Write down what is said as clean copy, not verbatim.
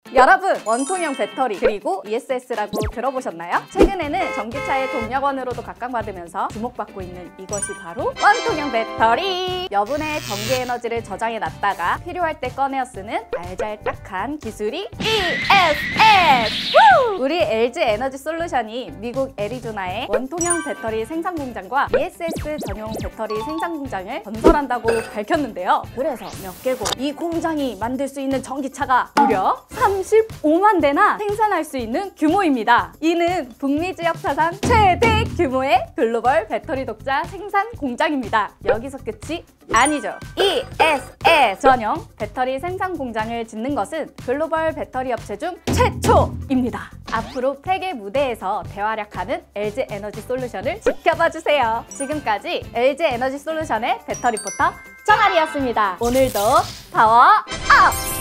여러분, 원통형 배터리 그리고 ESS라고 들어보셨나요? 최근에는 전기차의 동력원으로도 각광받으면서 주목받고 있는 이것이 바로 원통형 배터리! 여분의 전기 에너지를 저장해 놨다가 필요할 때 꺼내어 쓰는 알잘딱한 기술이 ESS! 우리 LG 에너지 솔루션이 미국 애리조나의 원통형 배터리 생산 공장과 ESS 전용 배터리 생산 공장을 건설한다고 밝혔는데요. 그래서 몇 개국 이 공장이 만들 수 있는 전기차가 무려 35만 대나 생산할 수 있는 규모입니다. 이는 북미 지역 사상 최대 규모의 글로벌 배터리 독자 생산 공장입니다. 여기서 끝이 아니죠. ESS 전용 배터리 생산 공장을 짓는 것은 글로벌 배터리 업체 중 최초입니다. 앞으로 세계 무대에서 대활약하는 LG 에너지 솔루션을 지켜봐 주세요. 지금까지 LG 에너지 솔루션의 배터리 리포터 정아리였습니다. 오늘도 파워 업!